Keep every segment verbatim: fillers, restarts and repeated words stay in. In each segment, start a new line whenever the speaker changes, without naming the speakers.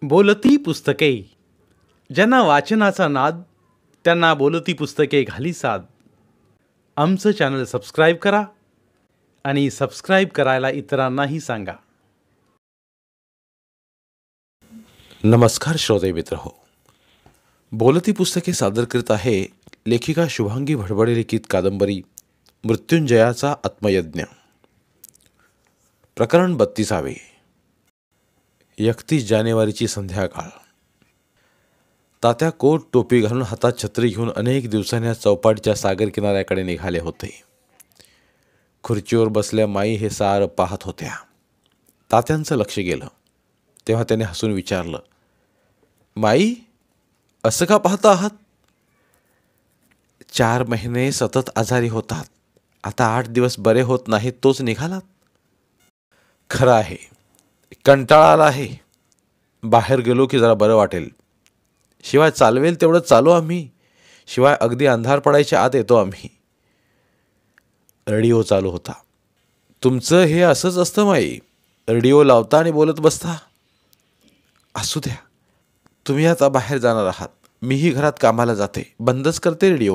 बोलती पुस्तके. ज्यांना वाचनाचा नाद त्यांना बोलती पुस्तके घाली साद. आमचं चॅनल सबस्क्राईब करा आणि सबस्क्राईब करायला इतरांनाही सांगा.
नमस्कार श्रोते मित्र हो, बोलती पुस्तके सादर करीत आहे लेखिका शुभांगी भडबडे लिखित कादंबरी मृत्युंजयाचा आत्मयज्ञ. प्रकरण बत्तीसावे. एकतीस जानेवारीची संध्याकाळ. तात्या कोट टोपी घालून हातात छत्री घेऊन अनेक दिवसांनी चौपाटीच्या सागर किनाऱ्याकडे निघाले होते. खुर्चीवर बसल्या माई हे सार पाहत होत्या. तात्यांचं लक्ष गेलं तेव्हा त्याने हसून विचारलं, माई, असं का पाहता आहात? चार महिने सतत आजारी होतात, आता आठ दिवस बरे होत नाहीत, तोच निघालात? खरं आहे, कंटाळा आला आहे. बाहेर गेलो की जरा बरं वाटेल. शिवाय चालवेल तेवढं चालू आम्ही, शिवाय अगदी अंधार पडायच्या आत येतो आम्ही. रेडिओ चालू होता. तुमचं हे असंच असतं माई, रेडिओ लावता आणि बोलत बसता. असू द्या, तुम्ही आता बाहेर जाणार आहात, मीही घरात कामाला जाते, बंदच करते रेडिओ.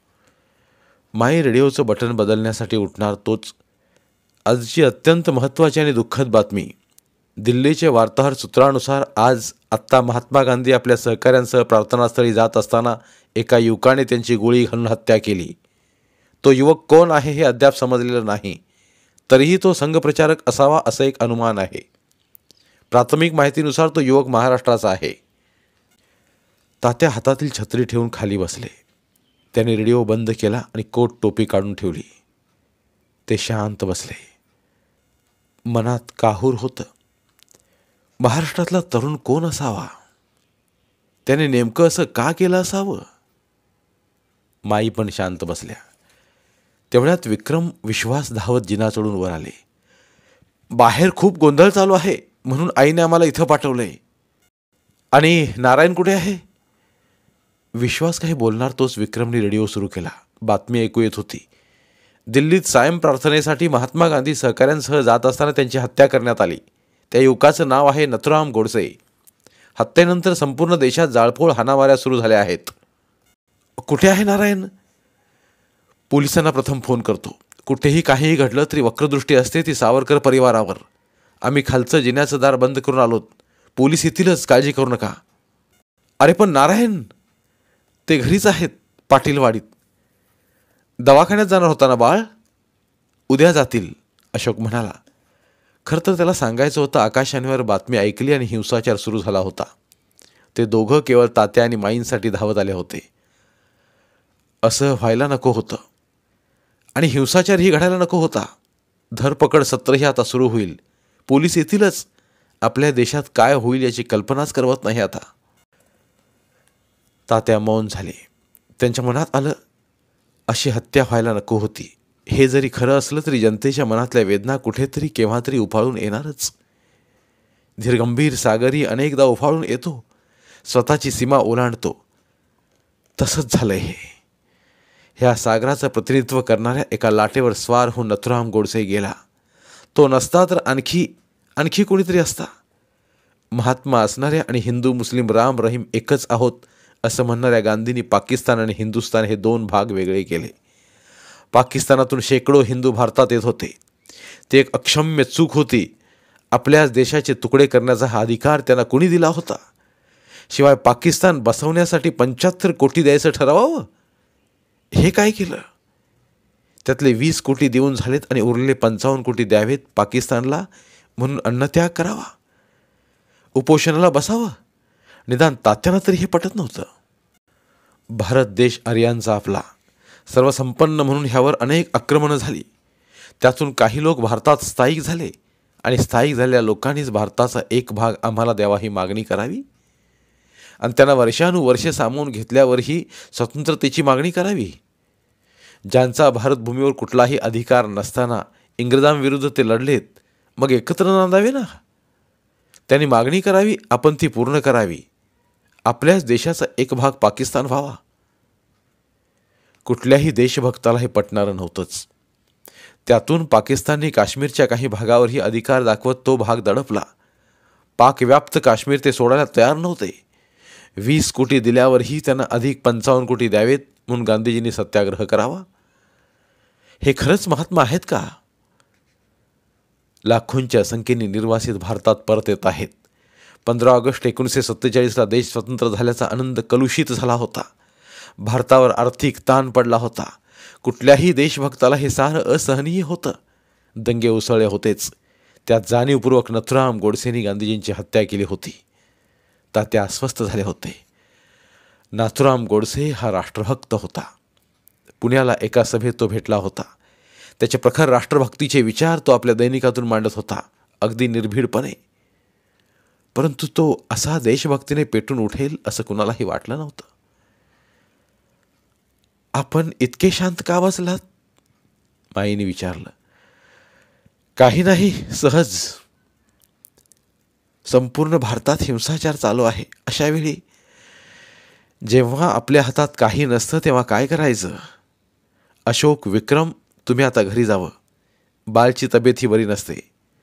माई रेडिओचं बटन बदलण्यासाठी उठणार तोच आजची अत्यंत महत्त्वाची आणि दुःखद बातमी. दिल्लीचे वार्ताहर सूत्रानुसार आज आत्ता महात्मा गांधी आपल्या सहकाऱ्यांसह प्रार्थनास्थळी जात असताना एका युवकाने त्यांची गोळी घालून हत्या केली. तो युवक कोण आहे हे अद्याप समजलेलं नाही, तरीही तो संघप्रचारक असावा असं एक अनुमान आहे. प्राथमिक माहितीनुसार तो युवक महाराष्ट्राचा आहे. तात्या हातातील छत्री ठेवून खाली बसले. त्याने रेडिओ बंद केला आणि कोट टोपी काढून ठेवली. ते शांत बसले. मनात काहूर होतं. महाराष्ट्रातला तरुण कोण असावा? त्याने नेमकं असं का केलं असावं? माई पण शांत बसल्या. तेवढ्यात विक्रम विश्वास धावत जिना चढून वर आले. बाहेर खूप गोंधळ चालू आहे म्हणून आईने आम्हाला इथं पाठवलंय. आणि नारायण कुठे आहे? विश्वास काही बोलणार तोच विक्रमने रेडिओ सुरू केला. बातमी ऐकू येत होती. दिल्लीत सायं प्रार्थनेसाठी महात्मा गांधी सहकाऱ्यांसह जात असताना त्यांची हत्या करण्यात आली. त्या युवकाचं नाव आहे नथुराम गोडसे. हत्येनंतर संपूर्ण देशात जाळपोळ हाणामाऱ्या सुरू झाल्या आहेत. कुठे आहे नारायण? पोलिसांना प्रथम फोन करतो. कुठेही काहीही घडलं तरी वक्रदृष्टी असते ती सावरकर परिवारावर. आम्ही खालचं जिन्याचं दार बंद करून आलोत. पोलीस येतीलच, काळजी करू नका. अरे पण नारायण? ते घरीच आहेत, पाटीलवाडीत. दवाखान्यात जाणार होता ना बाळ? उद्या जातील, अशोक म्हणाला. खरं तर त्याला सांगायचं होतं आकाशवाणीवर बातमी ऐकली आणि हिंसाचार सुरू झाला होता. ते दोघं केवळ तात्या आणि माईंसाठी धावत आले होते. असं व्हायला नको होतं आणि हिंसाचारही घडायला नको होता. धरपकड सत्रही आता सुरू होईल. पोलीस येतीलच. आपल्या देशात काय होईल याची कल्पनाच करवत नाही आता. तात्या मौन झाले. त्यांच्या मनात आलं, अशी हत्या व्हायला नको होती. हे जरी खरं असलं तरी जनतेच्या मनातल्या वेदना कुठेतरी केव्हा तरी उफाळून येणारच. धीरगंभीर सागरी अनेकदा उफाळून येतो, स्वतःची सीमा ओलांडतो. तसंच झालंय हे. ह्या सागराचं प्रतिनिधित्व करणाऱ्या एका लाटेवर स्वार होऊन नथुराम गोडसे गेला. तो नसता तर आणखी आणखी कोणीतरी असता. महात्मा असणाऱ्या आणि हिंदू मुस्लिम राम रहीम एकच आहोत असं म्हणणाऱ्या गांधींनी पाकिस्तान आणि हिंदुस्थान हे दोन भाग वेगळे केले. पाकिस्तानातून शेकडो हिंदू भारतात येत होते. ती एक अक्षम्य चूक होती. आपल्याच देशाचे तुकडे करण्याचा हा अधिकार त्यांना कोणी दिला होता? शिवाय पाकिस्तान बसवण्यासाठी पंच्याहत्तर कोटी द्यायचं ठरवावं? हे काय केलं? त्यातले वीस कोटी देऊन झालेत आणि उरलेले पंचावन्न कोटी द्यावेत पाकिस्तानला म्हणून अन्नत्याग करावा, उपोषणाला बसावं. निदान तात्यांना तरी हे पटत नव्हतं. भारत देश आर्यांचा आपला, सर्वसंपन्न म्हणून ह्यावर अनेक आक्रमणं झाली. त्यातून काही लोक भारतात स्थायिक झाले आणि स्थायिक झालेल्या लोकांनीच भारताचा एक भाग आम्हाला द्यावा ही मागणी करावी आणि त्यांना वर्षानुवर्षे सामावून घेतल्यावरही स्वतंत्रतेची मागणी करावी. ज्यांचा भारतभूमीवर कुठलाही अधिकार नसताना इंग्रजांविरुद्ध ते लढलेत, मग एकत्र नांदावे ना. त्यांनी मागणी करावी, आपण ती पूर्ण करावी. आपल्याच देशाचा एक भाग पाकिस्तान व्हावा. कुठल्याही देशभक्ताला हे पटणारं नव्हतंच. त्यातून पाकिस्तानने काश्मीरच्या काही भागावरही अधिकार दाखवत तो भाग दडपला. पाकव्याप्त काश्मीर ते सोडायला तयार नव्हते. वीस कोटी दिल्यावरही त्यांना अधिक पंचावन्न कोटी द्यावेत म्हणून गांधीजींनी सत्याग्रह करावा. हे खरंच महात्मा आहेत का? लाखोंच्या संख्येने निर्वासित भारतात परत येत आहेत. पंधरा ऑगस्ट एकोणीसशे सत्तेचाळीसला देश स्वतंत्र झाल्याचा आनंद कलुषित झाला होता. भारतावर आर्थिक ताण पडला होता. कुठल्याही देशभक्ताला हे सारं असहनीय होतं. दंगे उसळले होतेच. त्यात जाणीवपूर्वक नथुराम गोडसेंनी गांधीजींची हत्या केली होती. तात्या अस्वस्थ झाले होते. नाथुराम गोडसे हा राष्ट्रभक्त होता. पुण्याला एका सभेत तो भेटला होता. त्याचे प्रखर राष्ट्रभक्तीचे विचार तो आपल्या दैनिकातून मांडत होता, अगदी निर्भीडपणे. परंतु तो असा देशभक्तीने पेटून उठेल असं कुणालाही वाटलं नव्हतं. आपण इतके शांत का बसलात? माईने विचारलं. काही नाही, सहज. संपूर्ण भारतात हिंसाचार चालू आहे. अशा वेळी जेव्हा आपल्या हातात काही नसतं तेव्हा काय करायचं? अशोक, विक्रम, तुम्ही आता घरी जावं. बाळची तब्येत ही बरी नसते.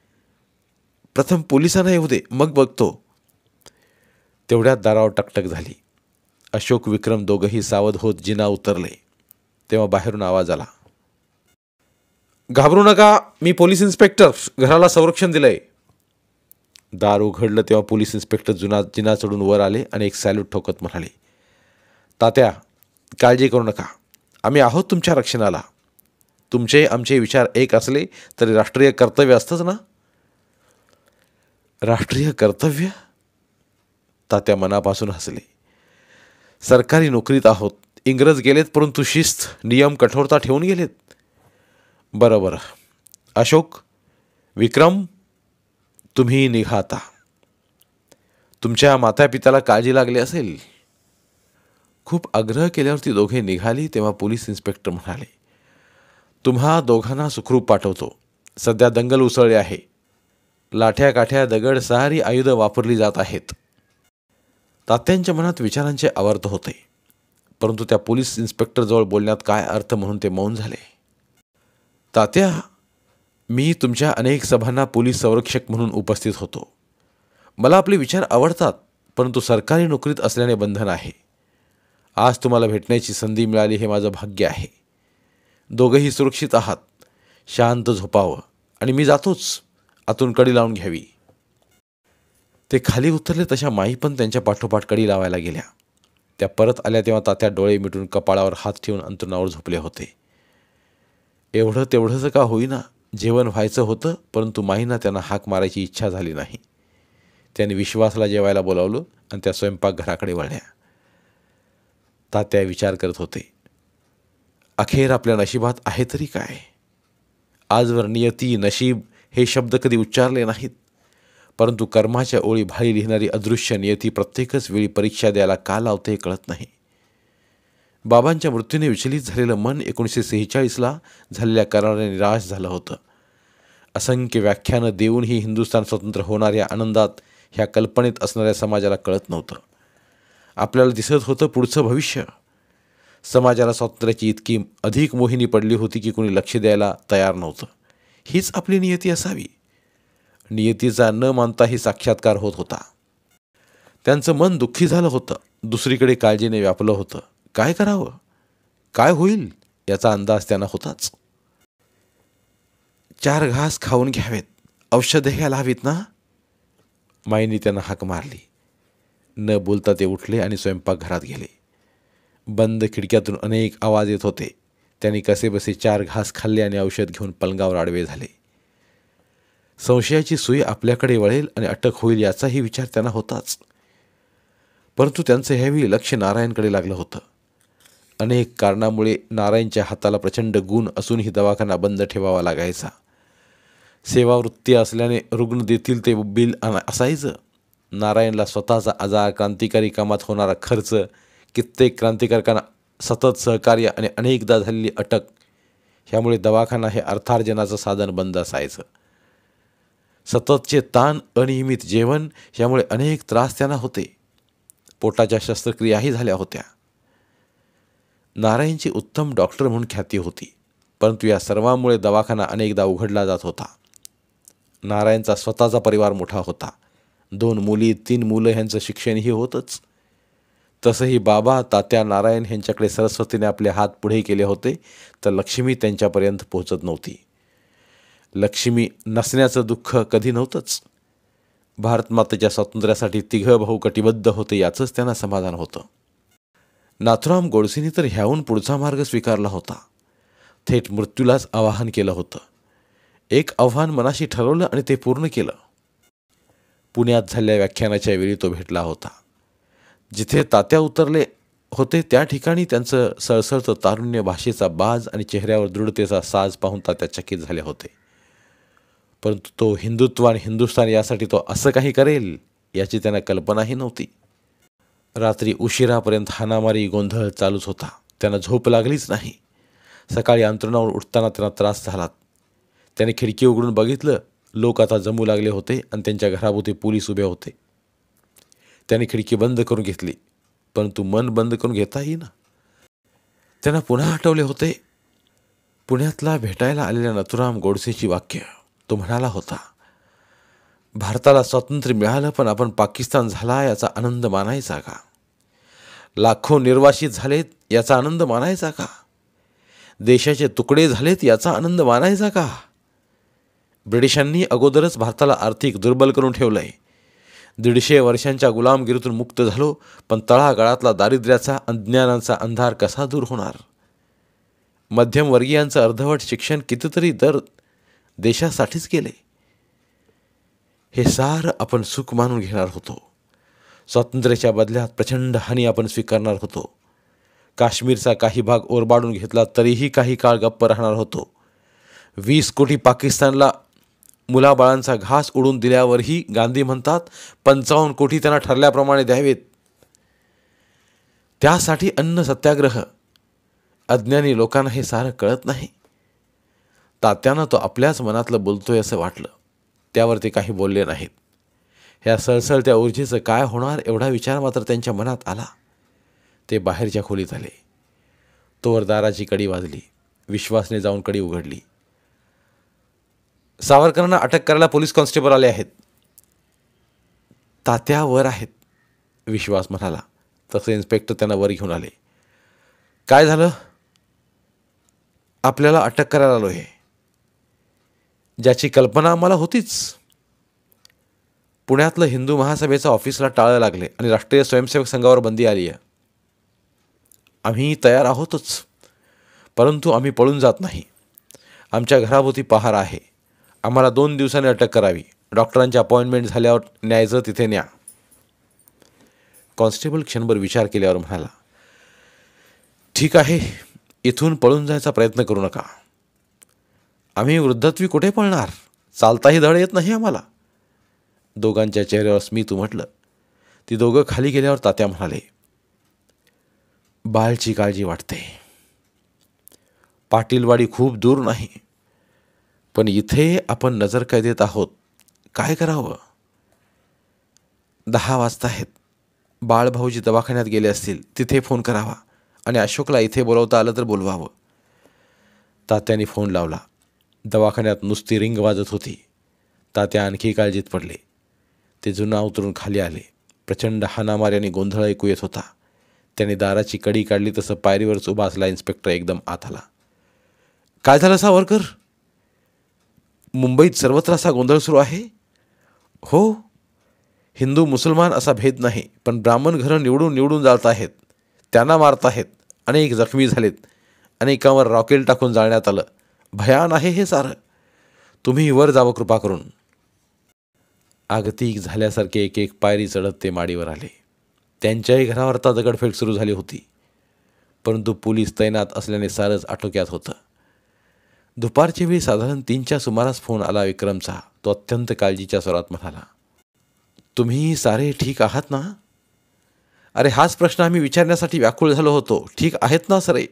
प्रथम पोलिसांना येऊ दे, मग बघतो. तेवढ्यात दारावर टकटक झाली. अशोक, विक्रम दोघंही सावध होत जिना उतरले. तेव्हा बाहेरून आवाज आला. घाबरू नका, मी पोलीस इन्स्पेक्टर. घराला संरक्षण दिलंय. दार उघडलं तेव्हा पोलीस इन्स्पेक्टर जुना जिना चढून वर आले आणि एक सॅल्यूट ठोकत म्हणाले, तात्या, काळजी करू नका. आम्ही आहोत तुमच्या रक्षणाला. तुमचे आमचे विचार एक असले तरी राष्ट्रीय कर्तव्य असतंच ना? राष्ट्रीय कर्तव्य? तात्या मनापासून हसले. सरकारी नोकरीत आहोत. इंग्रज गेलेत, परंतु शिस्त, नियम, कठोरता ठेवून गेलेत. बरं बरं. अशोक, विक्रम, तुम्ही निघा आता. तुमच्या मातापित्याला काळजी लागली असेल. खूप आग्रह केल्यावरती दोघे निघाली तेव्हा पोलीस इन्स्पेक्टर म्हणाले, तुम्हा दोघांना सुखरूप पाठवतो. सध्या दंगल उसळली आहे. लाठ्या काठ्या दगड सारी आयुधं वापरली जात आहेत. तात्यांच्या मनात विचारांचे आवर्त होते, परंतु त्या पोलीस इन्स्पेक्टरजवळ बोलण्यात काय अर्थ म्हणून ते मौन झाले. तात्या, मी तुमच्या अनेक सभांना पोलीस संरक्षक म्हणून उपस्थित होतो. मला आपले विचार आवडतात, परंतु सरकारी नोकरीत असल्याने बंधन आहे. आज तुम्हाला भेटण्याची संधी मिळाली हे माझं भाग्य आहे. दोघंही सुरक्षित आहात. शांत झोपावं. आणि मी जातोच. आतून कडी लावून घ्यावी. ते खाली उतरले तशा माई पण त्यांच्या पाठोपाठ कडी लावायला गेल्या. त्या परत आल्या तेव्हा तात्या डोळे मिटून कपाळावर हात ठेवून अंथरुणावर झोपले होते. एवढं तेवढंच का होईना जेवण व्हायचं होतं, परंतु माईंना त्यांना हाक मारायची इच्छा झाली नाही. त्यांनी विश्वासला जेवायला बोलावलं आणि त्या स्वयंपाकघराकडे वळल्या. तात्या विचार करत होते, अखेर आपल्या नशिबात आहे तरी काय? आजवर नियती, नशीब हे शब्द कधी उच्चारले नाहीत, परंतु कर्माच्या ओळी भारी लिहिणारी अदृश्य नियती प्रत्येकच वेळी परीक्षा द्यायला का लावते हे कळत नाही. बाबांच्या मृत्यूने विचलित झालेलं मन एकोणीसशे सेहेचाळीसला झालेल्या कराराने निराश झालं होतं. असंख्य व्याख्यानं देऊनही हिंदुस्थान स्वतंत्र होणार या आनंदात ह्या कल्पनेत असणाऱ्या समाजाला कळत नव्हतं. आपल्याला दिसत होतं पुढचं भविष्य. समाजाला स्वातंत्र्याची इतकी अधिक मोहिनी पडली होती की कोणी लक्ष द्यायला तयार नव्हतं. हीच आपली नियती असावी. नियतीचा न मानताही साक्षात्कार होत होता. त्यांचं मन दुःखी झालं होतं. दुसरीकडे काळजीने व्यापलं होतं. काय करावं, काय होईल याचा अंदाज त्यांना होताच. चार घास खाऊन घ्यावेत, औषधे घ्यायला हवीत ना? माईंनी त्यांना हाक मारली. न बोलता ते उठले आणि स्वयंपाकघरात गेले. बंद खिडक्यातून अनेक आवाज येत होते. त्यांनी कसेबसे चार घास खाल्ले आणि औषध घेऊन पलंगावर आडवे झाले. संशयाची सुई आपल्याकडे वळेल आणि अटक होईल याचाही विचार त्यांना होताच, परंतु त्यांचं ह्यावेळी लक्ष नारायणकडे लागलं होतं. अनेक कारणामुळे नारायणच्या हाताला प्रचंड गुण असूनही दवाखाना बंद ठेवावा लागायचा. सेवावृत्ती असल्याने रुग्ण देतील ते बिल असायचं. नारायणला स्वतःचा आजार, क्रांतिकारी कामात होणारा खर्च, कित्येक क्रांतिकारकांना सतत सहकार्य आणि अनेकदा झालेली अटक, ह्यामुळे दवाखाना हे अर्थार्जनाचं साधन बंद असायचं. सततचे ताण, अनियमित जेवण ह्यामुळे अनेक त्रास त्यांना होते. पोटाच्या शस्त्रक्रियाही झाल्या होत्या. नारायणची उत्तम डॉक्टर म्हणून ख्याती होती, परंतु या सर्वांमुळे दवाखाना अनेकदा उघडला जात होता. नारायणचा स्वतःचा परिवार मोठा होता. दोन मुली तीन मुलं ह्यांचं शिक्षणही होतंच. तसंही बाबा तात्या नारायण ह्यांच्याकडे सरस्वतीने आपले हात पुढे केले होते, तर लक्ष्मी त्यांच्यापर्यंत पोहोचत नव्हती. लक्ष्मी नसण्याचं दुःख कधी नव्हतंच. भारतमातेच्या स्वातंत्र्यासाठी तिघं भाऊ कटिबद्ध होते याचंच त्यांना समाधान होतं. नाथुराम गोडसेंनी तर ह्याहून पुढचा मार्ग स्वीकारला होता. थेट मृत्यूलाच आवाहन केलं होतं. एक आव्हान मनाशी ठरवलं आणि ते पूर्ण केलं. पुण्यात झालेल्या व्याख्यानाच्या वेळी तो भेटला होता. जिथे तात्या उतरले होते त्या ठिकाणी त्यांचं सळसळतं तारुण्य, भाषेचा बाज आणि चेहऱ्यावर दृढतेचा साज पाहून तात्या चकित झाले होते. परंतु तो हिंदुत्व आणि हिंदुस्थान यासाठी तो असं काही करेल याची त्यांना कल्पनाही नव्हती. रात्री उशिरापर्यंत हाणामारी गोंधळ चालूच होता. त्यांना झोप लागलीच नाही. सकाळी अंथरुणावर उठताना त्यांना त्रास झाला. त्याने खिडकी उघडून बघितलं. लोक आता जमू लागले होते आणि त्यांच्या घराभोवती पोलीस उभे होते. त्याने खिडकी बंद करून घेतली, परंतु मन बंद करून घेता येईना. त्यांना पुन्हा आठवले होते पुण्यातला भेटायला आलेल्या नाथुराम गोडसेची वाक्य. तो म्हणाला होता, भारताला स्वातंत्र्य मिळालं, पण आपण पाकिस्तान झाला याचा आनंद मानायचा का? लाखो निर्वासित झालेत याचा आनंद मानायचा का? देशाचे तुकडे झालेत याचा आनंद मानायचा का? ब्रिटिशांनी अगोदरच भारताला आर्थिक दुर्बल करून ठेवलंय. दीडशे वर्षांच्या गुलामगिरीतून मुक्त झालो, पण तळागाळातला दारिद्र्याचा, अज्ञानाचा अंधार कसा दूर होणार? मध्यमवर्गीयांचं अर्धवट शिक्षण कितीतरी दर देशासाठीच केले. हे सार आपण सुख मानून घेणार होतो. स्वातंत्र्याच्या बदल्यात प्रचंड हानी आपण स्वीकारणार होतो. काश्मीरचा काही भाग ओरबाडून घेतला तरीही काही काळ गप्प राहणार होतो. वीस कोटी पाकिस्तानला मुलाबाळांचा घास उडून दिल्यावरही गांधी म्हणतात पंचावन्न कोटी त्यांना ठरल्याप्रमाणे द्यावेत. त्यासाठी अन्न सत्याग्रह. अज्ञानी लोकांना हे सारं कळत नाही. तात्यानं तो आपल्याच मनातलं बोलतोय असं वाटलं. त्यावर ते काही बोलले नाहीत. ह्या सळसळत्या ऊर्जेचं काय होणार एवढा विचार मात्र त्यांच्या मनात आला. ते बाहेरच्या खोलीत आले. तोवर दाराची कडी वाजली. विश्वासने जाऊन कडी उघडली. सावरकरांना अटक करायला पोलीस कॉन्स्टेबल आले आहेत. तात्या वर आहेत, विश्वास म्हणाला. तसे इन्स्पेक्टर त्यांना वर घेऊन आले. काय झालं? आपल्याला अटक करायला आलो आहे. ज्याची कल्पना आम्हाला होतीच. पुण्यातलं हिंदू महासभेचं ऑफिसला टाळं लागले आणि राष्ट्रीय स्वयंसेवक संघावर बंदी आली आहे. आम्ही तयार आहोतच, परंतु आम्ही पळून जात नाही. आमच्या घराभोवती पहारा आहे. आम्हाला दोन दिवसांनी अटक करावी. डॉक्टरांची अपॉइंटमेंट झाल्यावर न्यायचं तिथे न्या. कॉन्स्टेबल क्षणभर विचार केल्यावर म्हणाला, ठीक आहे, इथून पळून जायचा प्रयत्न करू नका. आम्ही वृद्धत्वी कुठे पळणार? चालताही धड येत नाही आम्हाला. दोघांच्या चेहऱ्यावर स्मित उमटलं. ती दोघं खाली गेल्यावर तात्या म्हणाले, बाळची काळजी वाटते. पाटीलवाडी खूप दूर नाही, पण इथे आपण नजर कैदेत आहोत. काय करावं? दहा वाजता आहेत. बाळभाऊजी दवाखान्यात गेले असतील. तिथे फोन करावा आणि अशोकला इथे बोलवता आलं तर बोलवावं. तात्याने फोन लावला. दवाखान्यात नुसती रिंग वाजत होती. तात्या आणखी काळजीत पडले. ते जुना उतरून खाली आले. प्रचंड हाणामाऱ्याने गोंधळ ऐकू येत होता. त्याने दाराची कडी काढली तसं पायरीवरच उभा असला इन्स्पेक्टर एकदम आत आला. काय झालं सावरकर? मुंबईत सर्वत्र असा गोंधळ सुरू आहे? हो, हिंदू मुसलमान असा भेद नाही, पण ब्राह्मण घरं निवडून निवडून जात आहेत. त्यांना मारत आहेत. अनेक जखमी झालेत. अनेकांवर रॉकेल टाकून जाळण्यात आलं. भयान आहे हे सारं. तुम्ही वर जावं कृपा करून. आगतिक झाल्यासारखे एक एक पायरी चढत ते माडीवर आले. त्यांच्याही घरावर आता दगडफेक सुरू झाली होती, परंतु पोलीस तैनात असल्याने सारंच आटोक्यात होतं. दुपारच्या वेळी साधारण तीनच्या सुमारास फोन आला विक्रमचा. तो अत्यंत काळजीच्या स्वरात म्हणाला, तुम्ही सारे ठीक आहात ना? अरे हाच प्रश्न आम्ही विचारण्यासाठी व्याकुळ झालो होतो. ठीक आहेत ना सरे?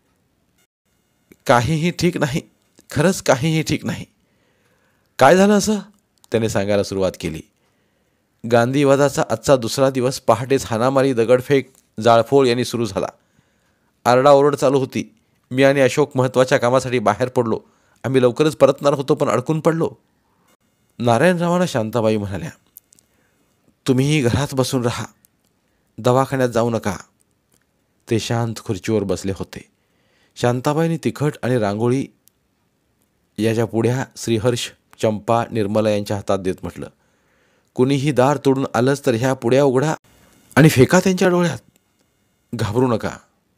काहीही ठीक नाही, खरंच काहीही ठीक नाही. काय झालं असं? त्याने सांगायला सुरुवात केली. गांधीवादाचा आजचा दुसरा दिवस. पहाटेच हाणामारी, दगडफेक, जाळपोळ यांनी सुरू झाला. आरडाओरड चालू होती. मी आणि अशोक महत्त्वाच्या कामासाठी बाहेर पडलो. आम्ही लवकरच परतणार होतो, पण अडकून पडलो. नारायणरावांना शांताबाई म्हणाल्या, तुम्हीही घरात बसून राहा, दवाखान्यात जाऊ नका. ते शांत खुर्चीवर बसले होते. शांताबाईंनी तिखट आणि रांगोळी याच्या पुढ्या श्रीहर्ष, चंपा, निर्मला यांच्या हातात देत म्हटलं, कुणीही दार तोडून आलंच तर ह्या पुड्या उघडा आणि फेका त्यांच्या डोळ्यात. घाबरू नका.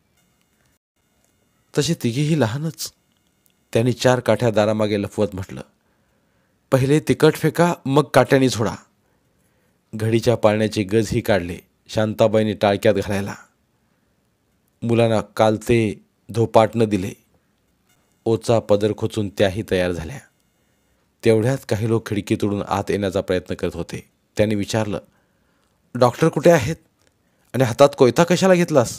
तसे तिघेही लहानच. त्यांनी चार काठ्या दारामागे लपवत म्हटलं, पहिले तिखट फेका, मग काट्याने झोडा. घडीच्या पाळण्याचे गजही काढले. शांताबाईंनी टाळक्यात घालायला. मुलांना कालते धोपाटणं दिले. ओचा पदर खोचून त्याही तयार झाल्या. तेवढ्यात काही लोक खिडकी तोडून आत येण्याचा प्रयत्न करत होते. त्यांनी विचारलं, डॉक्टर कुठे आहेत आणि हातात कोयता कशाला घेतलास?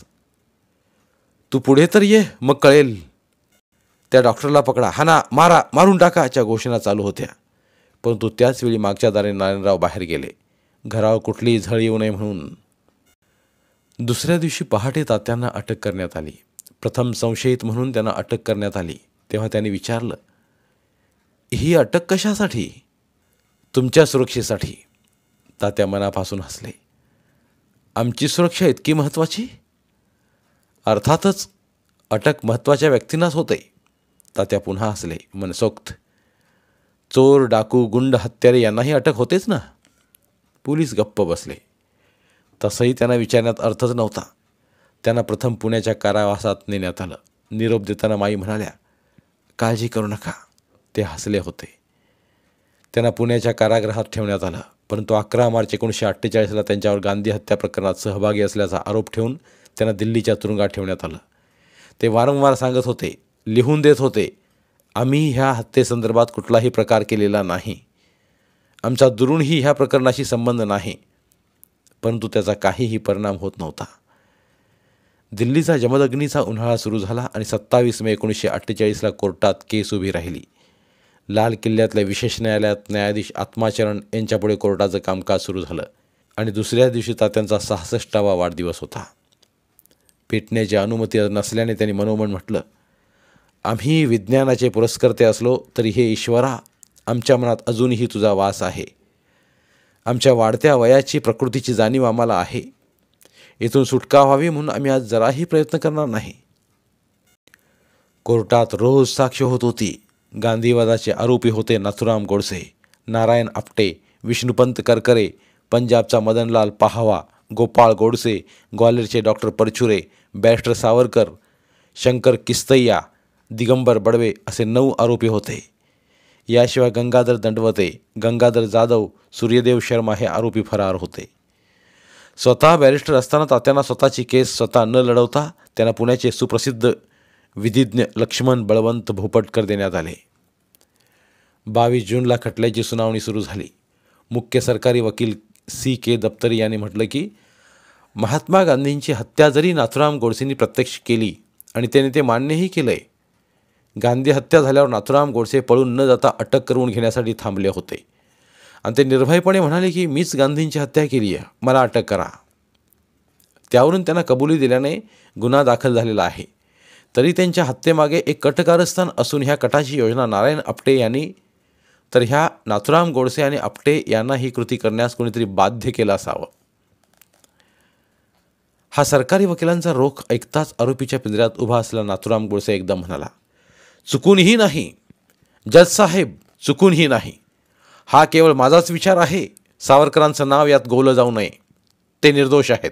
तू पुढे तर ये, मग कळेल. त्या डॉक्टरला पकडा, हाना, मारा, मारून टाकाच्या घोषणा चालू होत्या. परंतु त्याचवेळी मागच्या दारे नारायणराव बाहेर गेले, घरावर कुठलीही झळ येऊ नये म्हणून. दुसऱ्या दिवशी पहाटे तात्यांना अटक करण्यात आली. प्रथम संशयित म्हणून त्यांना अटक करण्यात आली. तेव्हा त्यांनी विचारलं, ही अटक कशासाठी? तुमच्या सुरक्षेसाठी. तात्या मनापासून हसले. आमची सुरक्षा इतकी महत्त्वाची? अर्थातच अटक महत्त्वाच्या व्यक्तींनाच होते. तात्या पुन्हा हसले मनसोक्त. चोर, डाकू, गुंड, हत्यारे यांनाही अटक होतेच ना. पोलीस गप्प बसले. तसंही त्यांना विचारण्यात अर्थच नव्हता. त्यांना प्रथम पुण्याच्या कारावासात नेण्यात आलं. निरोप देताना माई म्हणाल्या, काळजी करू नका. ते हसले होते. त्यांना पुण्याच्या कारागृहात ठेवण्यात आलं. परंतु अकरा मार्च एकोणीसशे अठ्ठेचाळीसला त्यांच्यावर गांधी हत्या प्रकरणात सहभागी असल्याचा आरोप ठेवून त्यांना दिल्लीच्या तुरुंगात ठेवण्यात आलं. ते वारंवार सांगत होते, लिहून देत होते, आम्ही ह्या हत्येसंदर्भात कुठलाही प्रकार केलेला नाही. आमचा दुरूनही ह्या प्रकरणाशी संबंध नाही. परंतु त्याचा काहीही परिणाम होत नव्हता. दिल्लीचा जमदग्नीचा उन्हाळा सुरू झाला आणि सत्तावीस मे एकोणीसशे अठ्ठेचाळीसला कोर्टात केस उभी राहिली. लाल किल्ल्यातल्या विशेष न्यायालयात न्यायाधीश आत्माचरण यांच्यापुढे कोर्टाचं कामकाज सुरू झालं आणि दुसऱ्या दिवशी तात्यांचा सहासष्टावा वाढदिवस होता. पेटण्याची अनुमती नसल्याने त्यांनी मनोमन म्हटलं, आम्ही विज्ञानाचे पुरस्कर्ते असलो तरी हे ईश्वरा, आमच्या मनात अजूनही तुझा वास आहे. आमच्या वाढत्या वयाची प्रकृतीची जाणीव आम्हाला आहे. इथून सुटका व्हावी म्हणून आम्ही आज जराही प्रयत्न करणार नाही. कोर्टात रोज साक्ष होत होती. गांधीवादाचे आरोपी होते नाथुराम गोडसे, नारायण आपटे, विष्णुपंत करकरे, पंजाबचा मदनलाल पाहावा, गोपाळ गोडसे, ग्वाल्हेरचे डॉक्टर परचुरे, बॅरिस्टर सावरकर, शंकर किस्तैया, दिगंबर बडवे असे नऊ आरोपी होते. याशिवाय गंगाधर दंडवते, गंगाधर जाधव, सूर्यदेव शर्मा हे आरोपी फरार होते. स्वतः बॅरिस्टर असताना तात्यांना स्वतःची केस स्वतः न लढवता त्यांना पुण्याचे सुप्रसिद्ध विधिज्ञ लक्ष्मण बळवंत भोपटकर देण्यात आले. बावीस जूनला खटल्याची सुनावणी सुरू झाली. मुख्य सरकारी वकील सी के दप्तरी यांनी म्हटलं की महात्मा गांधींची हत्या जरी नाथुराम गोडसेंनी प्रत्यक्ष केली आणि त्याने ते मान्यही केलंय, गांधी हत्या झाल्यावर नाथुराम गोडसे पळून न जाता अटक करून घेण्यासाठी थांबले होते आणि ते निर्भयपणे म्हणाले की मीच गांधींची हत्या केली आहे, मला अटक करा. त्यावरून त्यांना कबुली दिल्याने गुन्हा दाखल झालेला आहे. तरी त्यांच्या हत्येमागे एक कटकारस्थान असून ह्या कटाची योजना नारायण आपटे यांनी, तर ह्या नाथुराम गोडसे आणि आपटे यांना ही कृती करण्यास कोणीतरी बाध्य केलं असावं. हा सरकारी वकिलांचा रोख ऐकताच आरोपीच्या पिंजऱ्यात उभा असलेला नाथुराम गोडसे एकदम म्हणाला, चुकूनही नाही जज साहेब, चुकूनही नाही. हा केवळ माझाच विचार आहे. सावरकरांचं नाव यात गोवलं जाऊ नये. ते निर्दोष आहेत.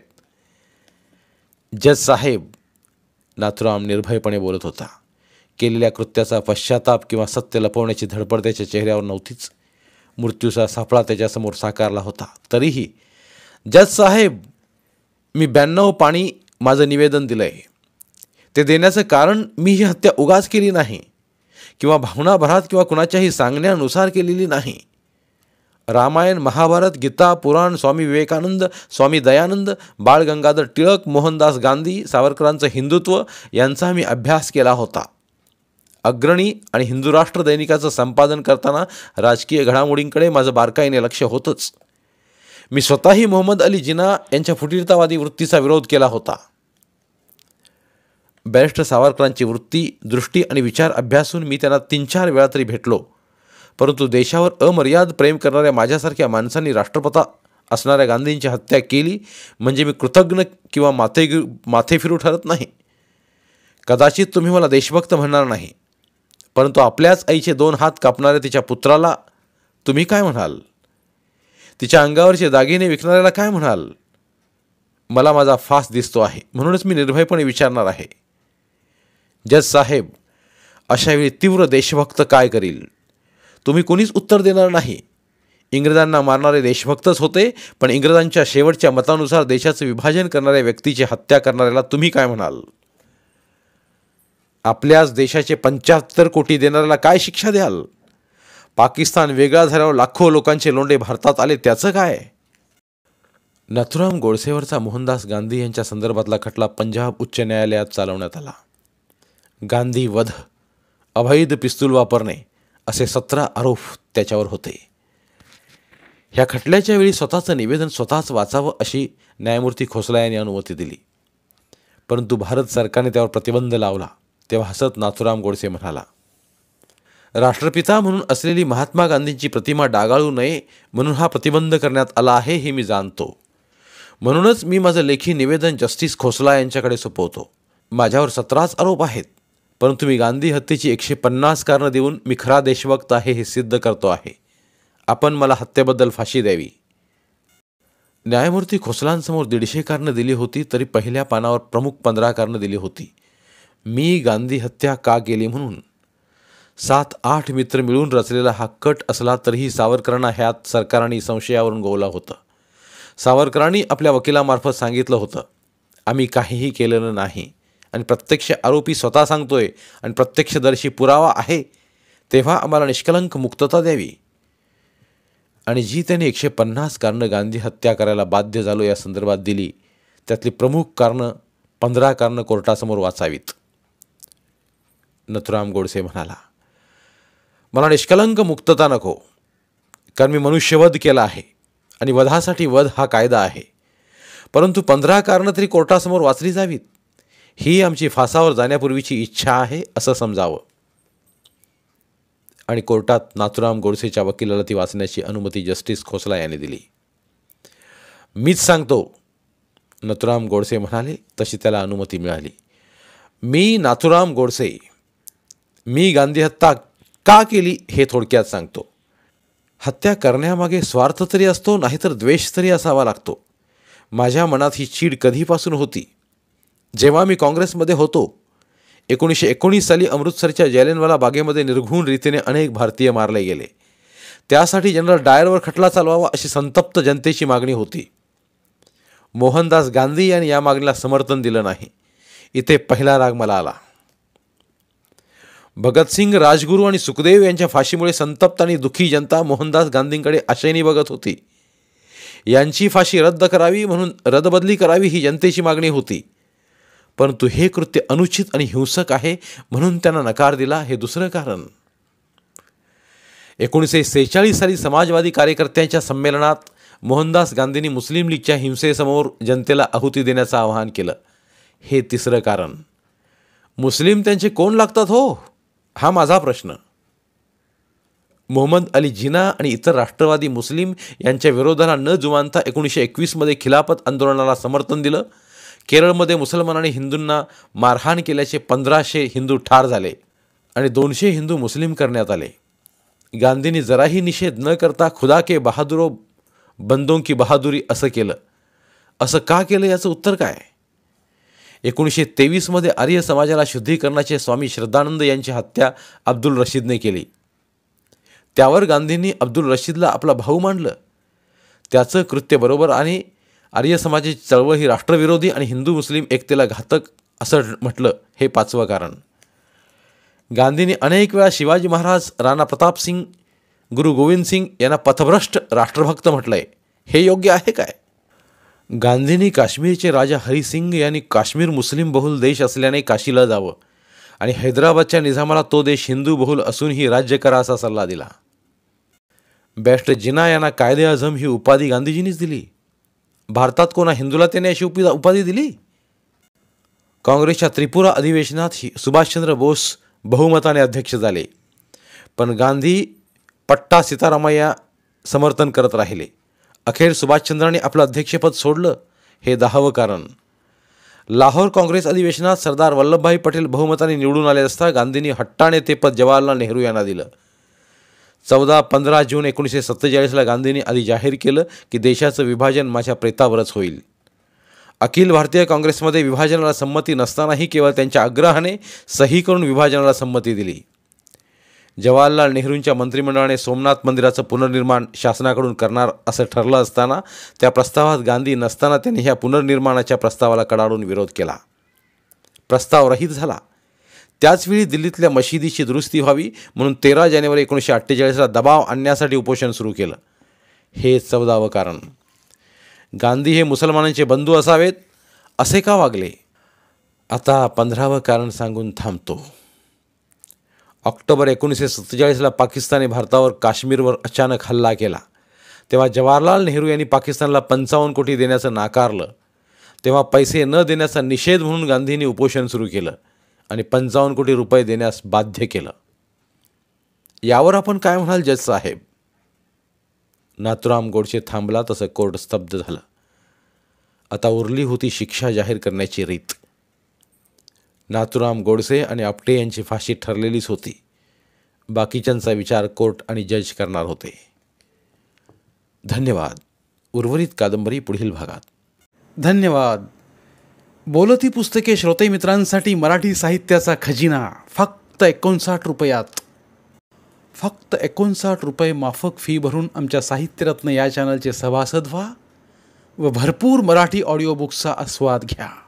जज साहेब, नाथुराम निर्भयपणे बोलत होता. केलेल्या कृत्याचा पश्चाताप किंवा सत्य लपवण्याची धडपड त्याच्या चेहऱ्यावर नव्हतीच. मृत्यूचा सापळा त्याच्यासमोर साकारला होता. तरीही, जज साहेब, मी ब्याण्णव पाणी माझं निवेदन दिलं आहे. ते देण्याचं कारण मी ही हत्या उगाच केली नाही किंवा भावनाभरात किंवा कुणाच्याही सांगण्यानुसार केलेली नाही. रामायण, महाभारत, गीता, पुराण, स्वामी विवेकानंद, स्वामी दयानंद, बाळ गंगाधर टिळक, मोहनदास गांधी, सावरकरांचं हिंदुत्व यांचा मी अभ्यास केला होता. अग्रणी आणि हिंदू राष्ट्र दैनिकाचं संपादन करताना राजकीय घडामोडींकडे माझं बारकाईने लक्ष होतंच. मी स्वतःही मोहम्मद अली जिना यांच्या फुटीरतावादी वृत्तीचा विरोध केला होता. बॅरिस्टर सावरकरांची वृत्ती, दृष्टी आणि विचार अभ्यासून मी त्यांना तीन चार वेळा तरी भेटलो. परंतु देशावर अमर्याद प्रेम करणाऱ्या माझ्यासारख्या माणसांनी राष्ट्रपिता असणाऱ्या गांधींची हत्या केली म्हणजे मी कृतज्ञ किंवा माथे माथे फिरू ठरत नाही. कदाचित तुम्ही मला देशभक्त म्हणणार नाही, परंतु आपल्याच आईचे दोन हात कापणाऱ्या तिच्या पुत्राला तुम्ही काय म्हणाल? तिच्या अंगावरचे दागिने विकणाऱ्याला काय म्हणाल? मला माझा फास दिसतो आहे, म्हणूनच मी निर्भयपणे विचारणार आहे. जज साहेब, अशावेळी तीव्र देशभक्त काय करील? तुम्ही कुणीच उत्तर देणार नाही. इंग्रजांना मारणारे देशभक्तच होते, पण इंग्रजांच्या शेवटच्या मतानुसार देशाचे विभाजन करणाऱ्या व्यक्तीची हत्या करणाऱ्याला तुम्ही काय म्हणाल? आपल्याच देशाचे पंच्याहत्तर कोटी देणाऱ्याला काय शिक्षा द्याल? पाकिस्तान वेगळा झाल्यावर लाखो लोकांचे लोंढे भारतात आले, त्याचं काय? नाथुराम गोडसेवरचा मोहनदास गांधी यांच्या संदर्भातला खटला पंजाब उच्च न्यायालयात चालवण्यात आला. गांधी वध, अवैध पिस्तूल वापरणे असे सतरा आरोप त्याच्यावर होते. ह्या खटल्याच्या वेळी स्वतःचं निवेदन स्वतःच वाचावं अशी न्यायमूर्ती खोसला यांनी अनुमती दिली, परंतु भारत सरकारने त्यावर प्रतिबंध लावला. तेव्हा हसत नाथुराम गोडसे म्हणाला, राष्ट्रपिता म्हणून असलेली महात्मा गांधींची प्रतिमा डागाळू नये म्हणून हा प्रतिबंध करण्यात आला आहे हे मी जाणतो. म्हणूनच मी माझं लेखी निवेदन जस्टिस खोसला यांच्याकडे सोपवतो. माझ्यावर सतराच आरोप आहेत, परंतु मी गांधी हत्येची एकशे पन्नास कारणं देऊन मी खरा देशभक्त आहे हे सिद्ध करतो आहे. आपण मला हत्येबद्दल फाशी द्यावी. न्यायमूर्ती खोसलांसमोर दीडशे कारणं दिली होती, तरी पहिल्या पानावर प्रमुख पंधरा कारणं दिली होती. मी गांधी हत्या का केली म्हणून. सात आठ मित्र मिळून रचलेला हा कट असला तरीही सावरकरांना ह्यात सरकारने संशयावरून गोवला होतं. सावरकरांनी आपल्या वकिलामार्फत सांगितलं होतं, आम्ही काहीही केलेलं नाही आणि प्रत्यक्ष आरोपी स्वतः सांगतोय आणि प्रत्यक्षदर्शी पुरावा आहे, तेव्हा आम्हाला निष्कलंक मुक्तता द्यावी. आणि जी त्यांनी एकशे पन्नास कारणं गांधी हत्या करायला बाध्य झालो या संदर्भात दिली, त्यातली प्रमुख कारणं पंधरा कारणं कोर्टासमोर वाचावीत. नाथुराम गोडसे म्हणाला, मला निष्कलंक मुक्तता नको, कारण मी मनुष्यवध केला आहे आणि वधासाठी वध हा कायदा आहे, परंतु पंधरा कारणं तरी कोर्टासमोर वाचली जावीत. ही आमची फासावर जाण्यापूर्वीची इच्छा आहे असं समजावं. आणि कोर्टात नाथुराम गोडसेच्या वकिलाला ती वाचण्याची अनुमती जस्टिस खोसला यांनी दिली. मीच सांगतो, नाथुराम गोडसे म्हणाले. तशी त्याला अनुमती मिळाली. मी नाथुराम गोडसे, मी गांधी हत्या का केली हे थोडक्यात सांगतो. हत्या करण्यामागे स्वार्थ तरी असतो, नाहीतर द्वेष तरी असावा लागतो. माझ्या मनात ही चीड कधीपासून होती. जेव्हा मी काँग्रेसमध्ये होतो, एकोणीसशे एकोणीस साली अमृतसरच्या जालियनवाला बागेमध्ये निर्घुण रीतीने अनेक भारतीय मारले गेले. त्यासाठी जनरल डायरवर खटला चालवावा अशी संतप्त जनतेची मागणी होती. मोहनदास गांधी यांनी या मागणीला समर्थन दिलं नाही. इथे पहिला राग मला आला. भगतसिंग, राजगुरू आणि सुखदेव यांच्या फाशीमुळे संतप्त आणि दुःखी जनता मोहनदास गांधींकडे आशेने बघत होती. यांची फाशी रद्द करावी म्हणून रद्दबदली करावी ही जनतेची मागणी होती, परंतु हे कृत्य अनुचित आणि हिंसक आहे म्हणून त्यांना नकार दिला, हे दुसरं कारण. एकोणीसशे सेहेचाळीस साली समाजवादी कार्यकर्त्यांच्या संमेलनात मोहनदास गांधींनी मुस्लिम लीगच्या हिंसेसमोर जनतेला आहुती देण्याचं आवाहन केलं, हे तिसरं कारण. मुस्लिम त्यांचे कोण लागतात हो, हा माझा प्रश्न. मोहम्मद अली जिना आणि इतर राष्ट्रवादी मुस्लिम यांच्या विरोधाला न जुमानता एकोणीसशे एकवीसमध्ये खिलाफत आंदोलनाला समर्थन दिलं. केरळमध्ये मुसलमानांनी हिंदूंना मारहाण केल्याचे पंधराशे हिंदू ठार झाले आणि दोनशे हिंदू मुस्लिम करण्यात आले. गांधींनी जराही निषेध न करता खुदा के बहादुरो बंदों की बहादुरी असं केलं. असं का केलं याचं उत्तर काय? एकोणीसशे तेवीसमध्ये आर्य समाजाला शुद्धीकरणाचे स्वामी श्रद्धानंद यांची हत्या अब्दुल रशीदने केली. त्यावर गांधींनी अब्दुल रशीदला आपला भाऊ मानलं. त्याचं कृत्य बरोबर आणि आर्य समाजाची चळवळ ही राष्ट्रविरोधी आणि हिंदू मुस्लिम एकतेला घातक असं म्हटलं, हे पाचवं कारण. गांधींनी अनेक वेळा शिवाजी महाराज, राणा प्रताप सिंग, गुरु गोविंद सिंग यांना पथभ्रष्ट राष्ट्रभक्त म्हटलंय, हे योग्य आहे काय? गांधींनी काश्मीरचे राजा हरिसिंग यांनी काश्मीर मुस्लिम बहुल देश असल्याने काशीला जावं आणि हैदराबादच्या निजामाला तो देश हिंदू बहुल असूनही राज्य करा असा सल्ला दिला. बॅरिस्टर जिना यांना कायदे आझम ही उपाधी गांधीजींनीच दिली. भारतात कोणा हिंदूला त्याने अशी उपी उपाधी दिली? काँग्रेसच्या त्रिपुरा अधिवेशनात सुभाषचंद्र बोस बहुमताने अध्यक्ष झाले, पण गांधी पट्टा सीतारामय्या समर्थन करत राहिले. अखेर सुभाषचंद्रांनी आपलं अध्यक्षपद सोडलं हे दहावं कारण. लाहोर काँग्रेस अधिवेशनात सरदार वल्लभभाई पटेल बहुमताने निवडून आले असता गांधींनी हट्टाने ते पद जवाहरलाल नेहरू यांना दिलं. चौदा पंधरा जून एकोणीसशे सत्तेचाळीसला गांधींनी आधी जाहीर केलं की देशाचं विभाजन माझ्या प्रेतावरच होईल. अखिल भारतीय काँग्रेसमध्ये विभाजनाला संमती नसतानाही केवळ त्यांच्या आग्रहाने सही करून विभाजनाला संमती दिली. जवाहरलाल नेहरूंच्या मंत्रिमंडळाने सोमनाथ मंदिराचं पुनर्निर्माण शासनाकडून करणार असं ठरलं असताना त्या प्रस्तावात गांधी नसताना त्यांनी ह्या पुनर्निर्माणाच्या प्रस्तावाला कडाडून विरोध केला. प्रस्ताव रहित झाला. त्याचवेळी दिल्लीतल्या मशिदीची दुरुस्ती व्हावी म्हणून तेरा जानेवारी एकोणीसशे अठ्ठेचाळीसला दबाव आणण्यासाठी उपोषण सुरू केलं. हे चौदावं कारण. गांधी हे मुसलमानांचे बंधू असावेत असे का वागले? आता पंधरावं कारण सांगून थांबतो. ऑक्टोबर एकोणीसशे सत्तेचाळीसला पाकिस्तानने भारतावर काश्मीरवर अचानक हल्ला केला. तेव्हा जवाहरलाल नेहरू यांनी पाकिस्तानला पंचावन्न कोटी देण्याचं नाकारलं. तेव्हा पैसे न देण्याचा निषेध म्हणून गांधींनी उपोषण सुरू केलं आणि पंचावन्न कोटी रुपये देण्यास बाध्य केलं. यावर आपण काय म्हणाल जज साहेब? नाथुराम गोडसे थांबला तसं कोर्ट स्तब्ध झालं. आता उरली होती शिक्षा जाहीर करण्याची रीत. नाथुराम गोडसे आणि आपटे यांची फाशी ठरलेलीच होती. बाकीच्यांचा विचार कोर्ट आणि जज करणार होते. धन्यवाद. उर्वरित कादंबरी पुढील भागात.
धन्यवाद. बोलती पुस्तके श्रोते मित्रांसाठी मराठी साहित्याचा खजिना फक्त एकोणसाठ रुपयात. फक्त एकोणसाठ रुपये माफक फी भरून आमच्या साहित्यरत्न या चॅनलचे सभासद व्हा व भरपूर मराठी ऑडिओ बुक्सचा आस्वाद घ्या.